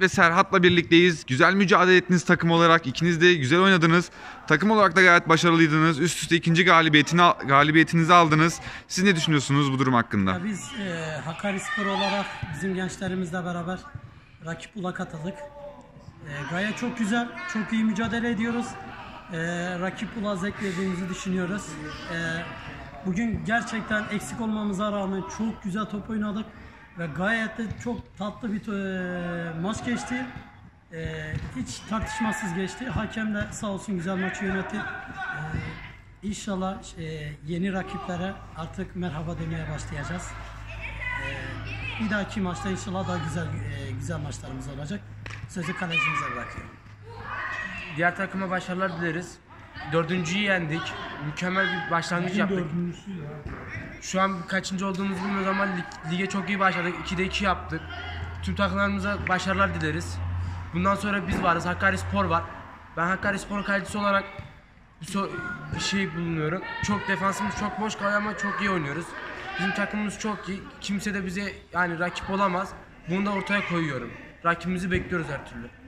ve Serhat'la birlikteyiz. Güzel mücadele ettiniz takım olarak. İkiniz de güzel oynadınız. Takım olarak da gayet başarılıydınız. Üst üste ikinci galibiyetinizi aldınız. Siz ne düşünüyorsunuz bu durum hakkında? Ya biz Hakkarispor olarak bizim gençlerimizle beraber rakip ula katıldık. Gayet çok güzel, çok iyi mücadele ediyoruz. Rakip ula zevk verdiğimizi düşünüyoruz. Bugün gerçekten eksik olmamıza rağmen çok güzel top oynadık. Ve gayet de çok tatlı bir maç geçti. Hiç tartışmasız geçti. Hakem de sağ olsun güzel maçı yönetti. İnşallah yeni rakiplere artık merhaba demeye başlayacağız. Bir dahaki maçta inşallah daha güzel maçlarımız olacak. Sözü kalecimize bırakıyorum. Diğer takıma başarılar dileriz. Dördüncüyü yendik. Mükemmel bir başlangıç yaptık. Şu an kaçıncı olduğumuzu bilmiyoruz ama lige çok iyi başladık. 2'de 2 yaptık. Tüm takımlarımıza başarılar dileriz. Bundan sonra biz varız. Hakkarispor var. Ben Hakkarispor'un kalecisi olarak bir şey bulunuyorum. Çok defansımız çok boş kalıyor ama çok iyi oynuyoruz. Bizim takımımız çok iyi. Kimse de bize yani rakip olamaz. Bunu da ortaya koyuyorum. Rakibimizi bekliyoruz her türlü.